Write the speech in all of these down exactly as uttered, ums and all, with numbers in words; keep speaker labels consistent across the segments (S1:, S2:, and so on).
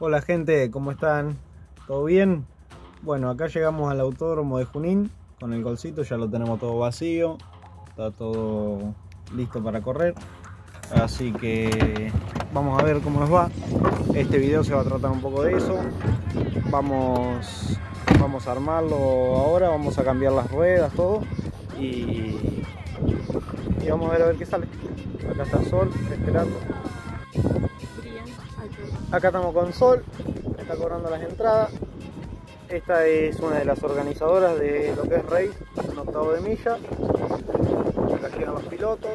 S1: Hola gente, ¿cómo están? ¿Todo bien? Bueno, acá llegamos al autódromo de Junín con el golcito, ya lo tenemos todo vacío, está todo listo para correr, así que vamos a ver cómo nos va. Este video se va a tratar un poco de eso. Vamos, vamos a armarlo ahora, vamos a cambiar las ruedas, todo y, y vamos a ver a ver qué sale. Acá está Sol esperando. Acá estamos con Sol, que está cobrando las entradas. Esta es una de las organizadoras de lo que es Race, un octavo de milla. Acá llegan los pilotos.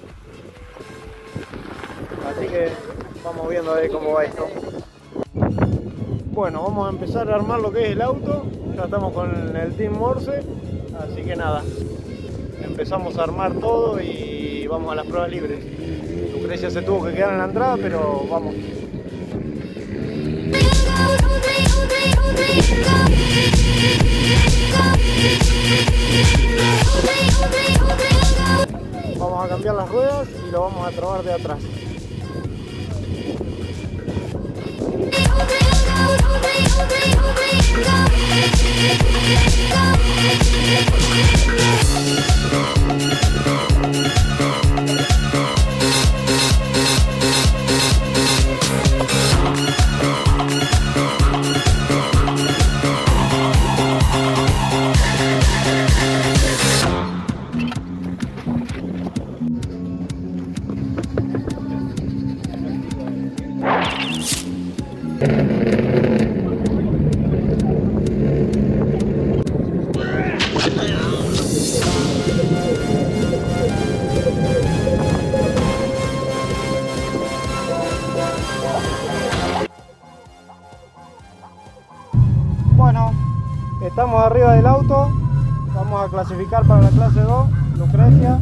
S1: Así que vamos viendo a ver cómo va esto. Bueno, vamos a empezar a armar lo que es el auto. Ya estamos con el Team Morse, así que nada, empezamos a armar todo y vamos a las pruebas libres. Lucrecia se tuvo que quedar en la entrada, pero vamos. Vamos a cambiar las ruedas y lo vamos a trabar de atrás. Bueno, estamos arriba del auto, vamos a clasificar para la clase dos, Lucrecia.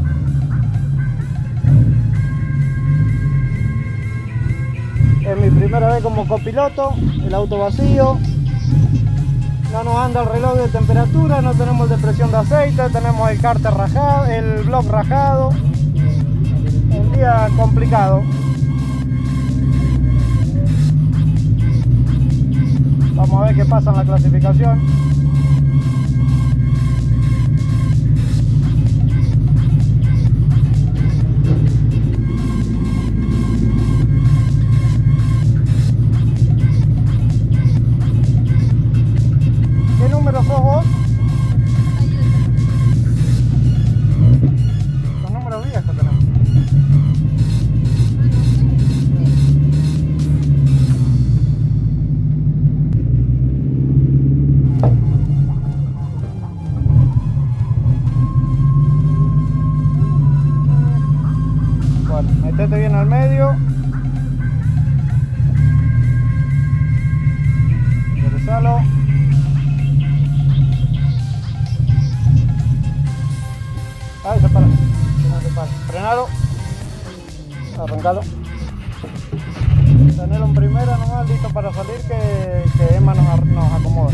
S1: Es mi primera vez como copiloto, el auto vacío, no nos anda el reloj de temperatura, no tenemos de presión de aceite, tenemos el cárter rajado, el block rajado, un día complicado. Vamos a ver qué pasa en la clasificación. ¿Qué número sos vos? Los números viejos tenemos. Metete bien al medio. Enderezalo. Ahí se para. No se para. Frenalo. Arrancalo. Tenelo en primera nomás, listo para salir, que, que Emma nos, nos acomoda.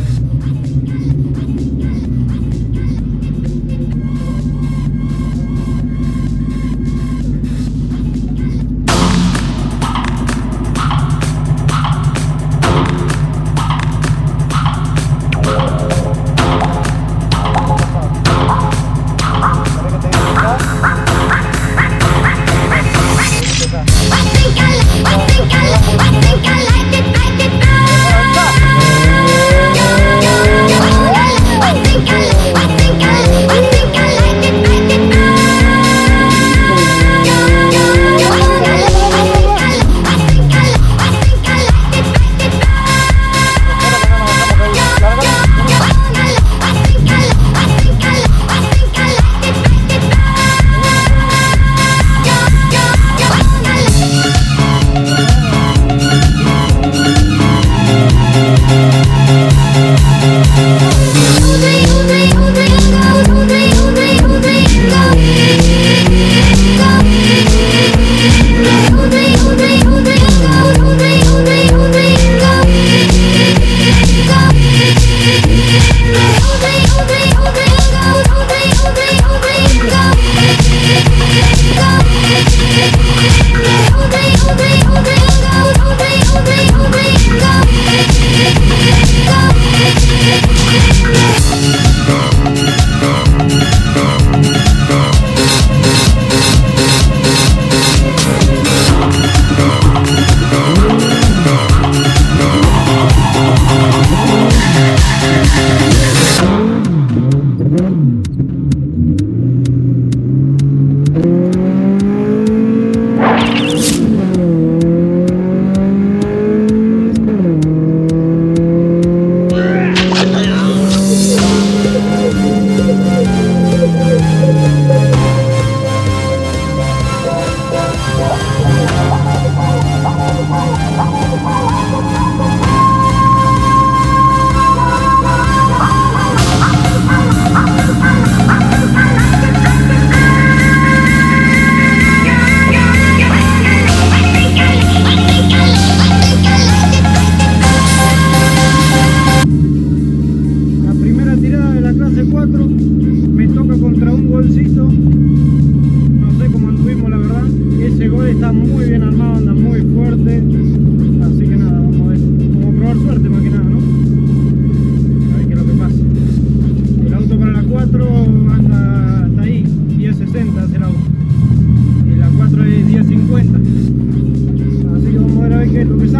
S2: I think I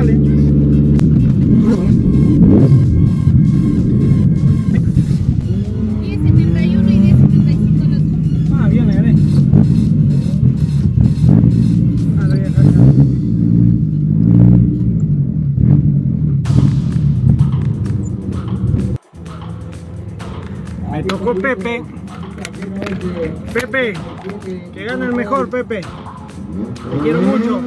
S1: Dale.
S2: diez setenta y uno y diez setenta y cinco los dos.
S1: Ah, bien, le gané. Ah, lo voy a dejar acá. Me tocó Pepe. Pepe, que gane el mejor, Pepe. Te quiero mucho.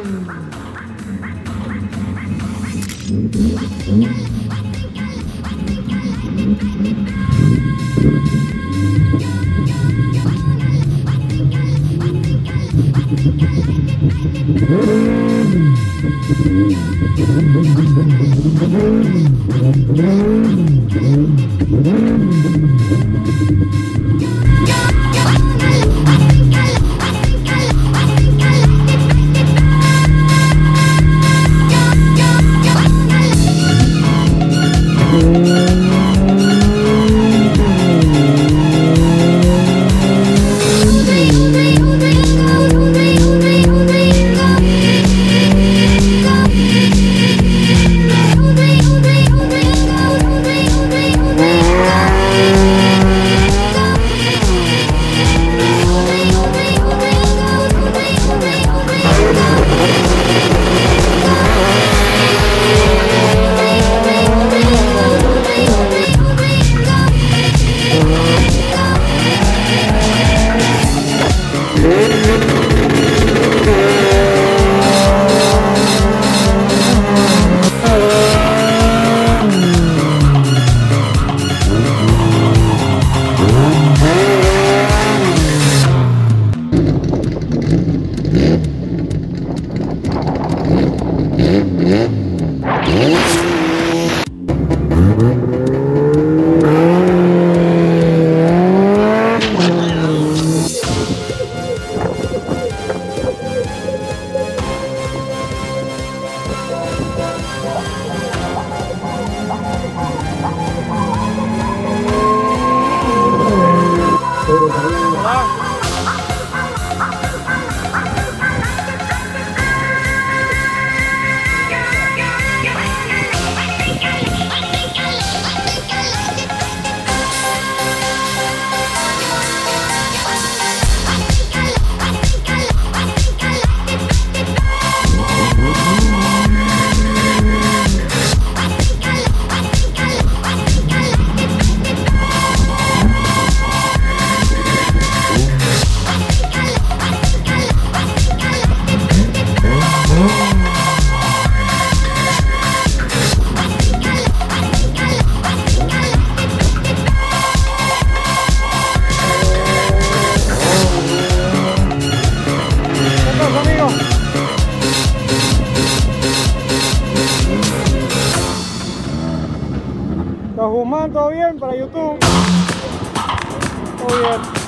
S1: Los Guzmán, ¿todo bien para YouTube? Todo bien.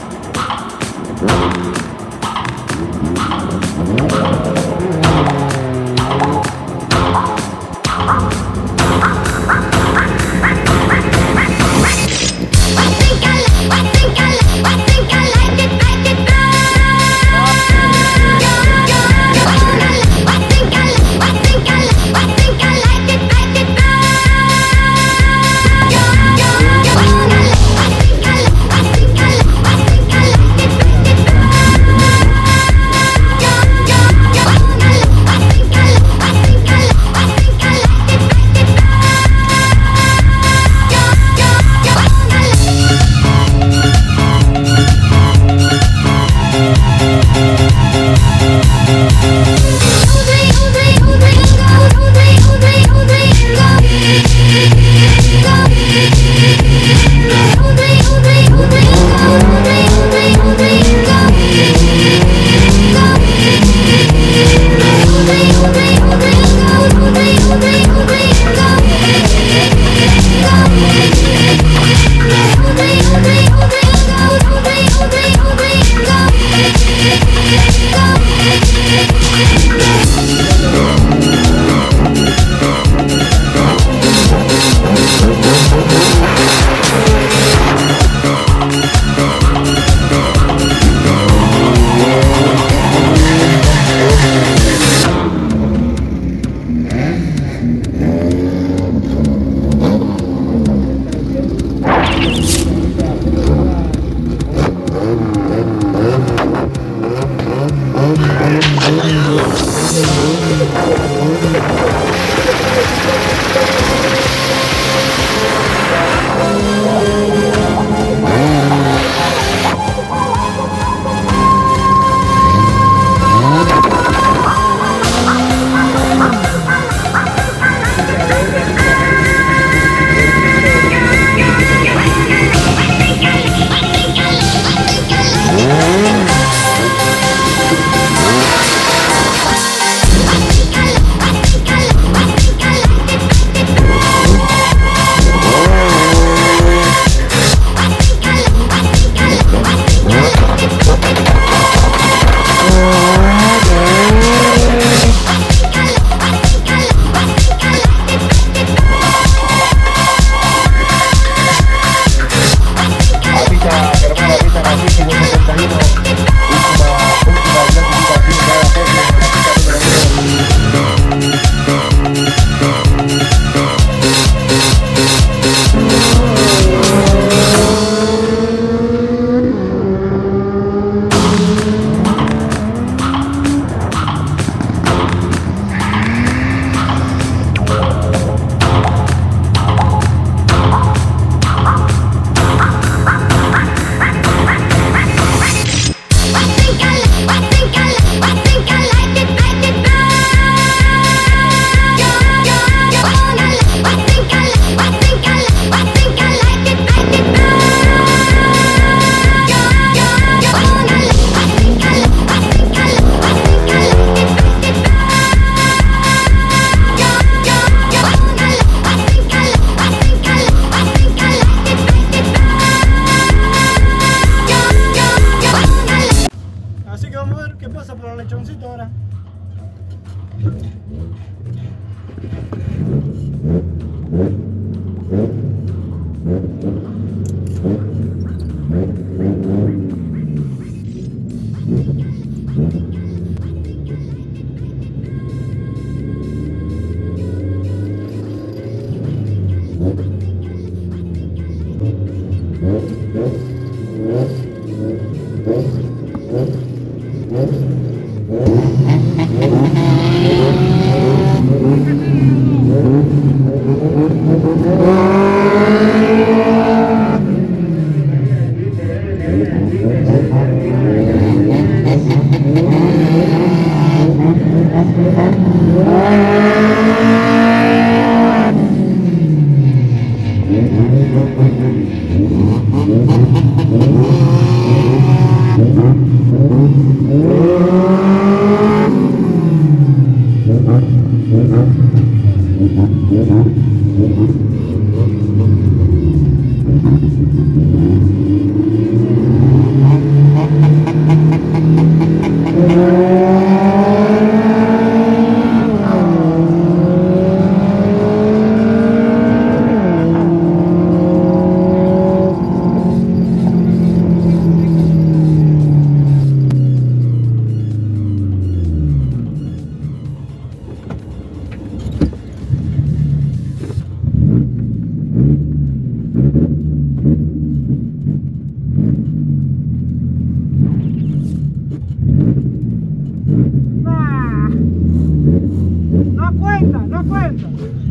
S1: No cuenta, no cuenta.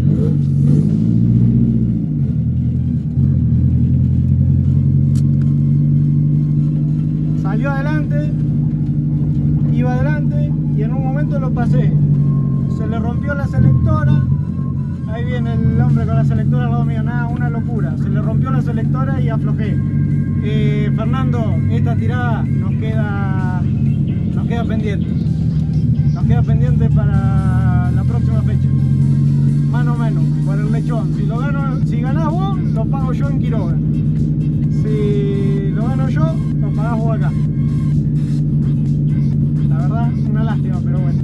S1: Salió adelante, iba adelante y en un momento lo pasé. Se le rompió la selectora. Ahí viene el hombre con la selectora al lado mío, nada, una locura. Se le rompió la selectora y aflojé. Eh, Fernando, esta tirada nos queda, nos queda pendiente. Nos queda pendiente para la próxima fecha. Más o menos, por el lechón. Si lo gano, si ganás vos, lo pago yo en Quiroga. Si lo gano yo, lo pagás vos acá. La verdad, una lástima, pero bueno.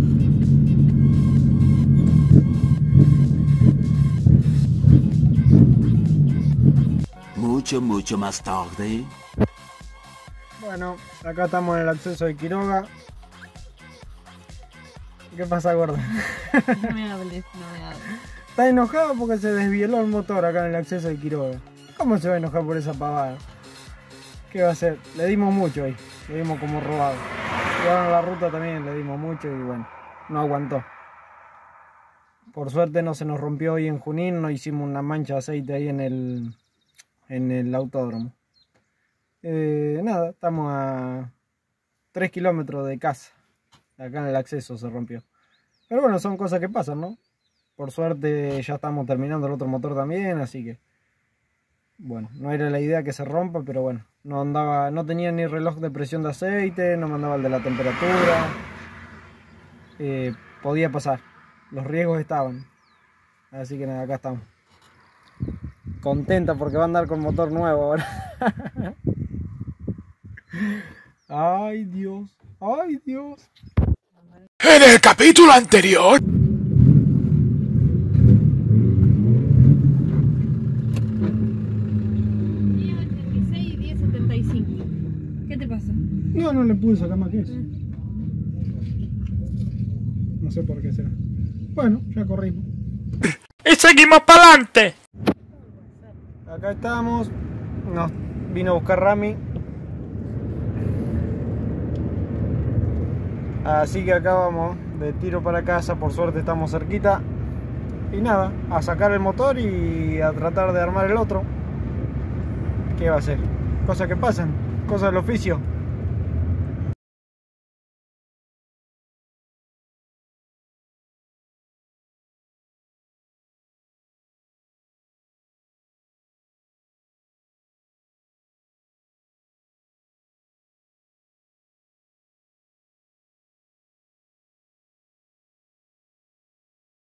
S3: Mucho, mucho más tarde.
S1: Bueno, acá estamos en el acceso de Quiroga. ¿Qué pasa, gorda?
S2: No me hables, no me hables.
S1: Está enojado porque se desvieló el motor acá en el acceso de Quiroga. ¿Cómo se va a enojar por esa pavada? ¿Qué va a hacer? Le dimos mucho ahí, le dimos como robado. Llevaron la ruta también, le dimos mucho y bueno, no aguantó. Por suerte no se nos rompió hoy en Junín, no hicimos una mancha de aceite ahí en el, en el autódromo. Eh, nada, estamos a tres kilómetros de casa. Acá en el acceso se rompió. Pero bueno, son cosas que pasan, ¿no? Por suerte ya estamos terminando el otro motor también, así que... Bueno, no era la idea que se rompa, pero bueno. No andaba, no tenía ni reloj de presión de aceite, no me andaba el de la temperatura. Eh, podía pasar. Los riesgos estaban. Así que nada, acá estamos. Contenta porque va a andar con motor nuevo ahora. Ay, Dios. Ay, Dios.
S4: En el capítulo anterior.
S2: diez ochenta y seis y diez setenta y cinco. ¿Qué te pasa?
S1: No, no le pude sacar más que eso. No sé por qué será. Bueno, ya corrimos.
S4: Y seguimos para adelante.
S1: Acá estamos. Nos vino a buscar Rami. Así que acá vamos de tiro para casa. Por suerte estamos cerquita. Y nada, a sacar el motor y a tratar de armar el otro. ¿Qué va a ser? Cosas que pasan, cosas del oficio.